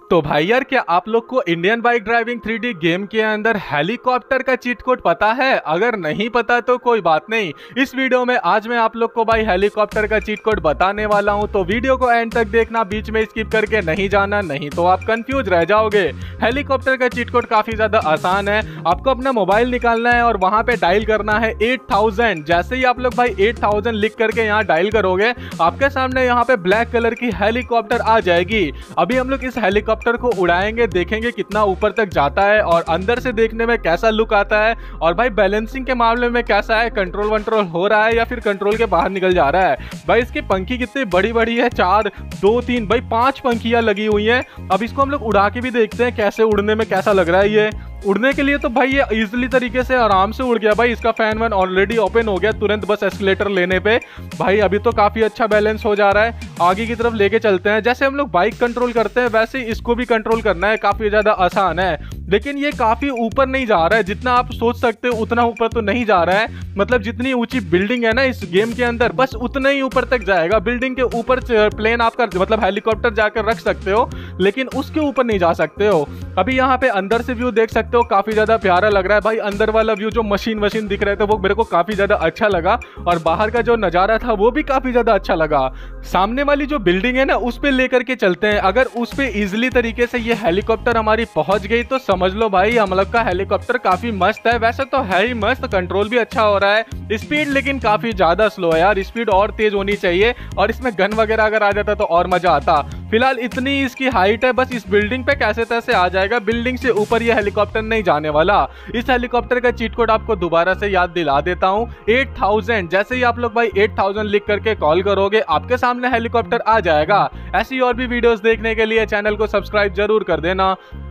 तो भाई यार, क्या आप लोग को Indian bike driving 3D game के अंदर हेलीकॉप्टर का चीट कोड पता है? अगर नहीं पता तो कोई बात नहीं, इस वीडियो में आज मैं आप लोग को भाई हेलीकॉप्टर का चीट कोड बताने वाला हूं। तो वीडियो को एंड तक देखना, बीच में स्किप करके नहीं जाना, नहीं तो आप कंफ्यूज रह जाओगे। हेलीकॉप्टर का चीट कोड काफी ज्यादा आसान है। आपको अपना मोबाइल निकालना है और वहां पे डायल करना है 8000। जैसे ही आप लोग भाई 8000 लिख करके यहाँ डायल करोगे, आपके सामने यहाँ पे ब्लैक कलर की हेलीकॉप्टर आ जाएगी। अभी हम लोग इस हेलीकॉप्टर को उड़ाएंगे, देखेंगे कितना ऊपर तक जाता है और अंदर से देखने में कैसा लुक आता है, और भाई बैलेंसिंग के मामले में कैसा है, कंट्रोल वंट्रोल हो रहा है या फिर कंट्रोल के बाहर निकल जा रहा है। भाई इसकी पंखी कितनी बड़ी बड़ी है, 4 2 3 भाई 5 पंखियां लगी हुई हैं। अब इसको हम लोग उड़ा के भी देखते हैं कैसे उड़ने में कैसा लग रहा है। ये उड़ने के लिए तो भाई ये इजीली तरीके से आराम से उड़ गया। भाई इसका फैन वन ऑलरेडी ओपन हो गया तुरंत बस एस्केलेटर लेने पे। भाई अभी तो काफी अच्छा बैलेंस हो जा रहा है। आगे की तरफ लेके चलते हैं। जैसे हम लोग बाइक कंट्रोल करते हैं वैसे इसको भी कंट्रोल करना है, काफी ज्यादा आसान है। लेकिन ये काफी ऊपर नहीं जा रहा है, जितना आप सोच सकते हो उतना ऊपर तो नहीं जा रहा है। मतलब जितनी ऊंची बिल्डिंग है ना इस गेम के अंदर, बस उतना ही ऊपर तक जाएगा। बिल्डिंग के ऊपर प्लेन आपका मतलब हेलीकॉप्टर जाकर रख सकते हो, लेकिन उसके ऊपर नहीं जा सकते हो। अभी यहाँ पे अंदर से व्यू देख सकते हो, काफी ज्यादा प्यारा लग रहा है। भाई अंदर वाला व्यू जो मशीन दिख रहे थे वो मेरे को काफी ज्यादा अच्छा लगा, और बाहर का जो नजारा था वो भी काफी ज्यादा अच्छा लगा। सामने वाली जो बिल्डिंग है ना उस पे लेकर के चलते हैं। अगर उस पे इजिली तरीके से ये हेलीकॉप्टर हमारी पहुंच गई तो समझ लो भाई हम लोग का हेलीकॉप्टर काफी मस्त है। वैसे तो है ही मस्त, कंट्रोल भी अच्छा हो रहा है। स्पीड लेकिन काफी ज्यादा स्लो है यार, स्पीड और तेज होनी चाहिए, और इसमें गन वगैरह अगर आ जाता तो और मजा आता। फिलहाल इतनी इसकी हाइट है, बस इस बिल्डिंग पे कैसे तैसे आ जाएगा। बिल्डिंग से ऊपर ये हेलीकॉप्टर नहीं जाने वाला। इस हेलीकॉप्टर का चीट कोड आपको दोबारा से याद दिला देता हूं, 8000। जैसे ही आप लोग भाई 8000 लिख करके कॉल करोगे, आपके सामने हेलीकॉप्टर आ जाएगा। ऐसी और भी वीडियोस देखने के लिए चैनल को सब्सक्राइब जरूर कर देना।